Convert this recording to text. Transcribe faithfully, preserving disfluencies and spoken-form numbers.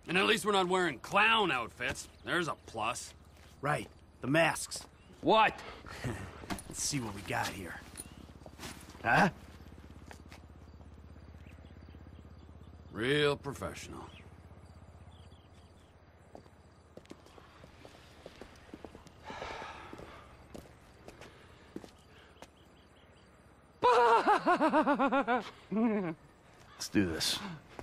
And at least we're not wearing clown outfits. There's a plus. Right. The masks. What? Let's see what we got here. Huh? Real professional. Let's do this.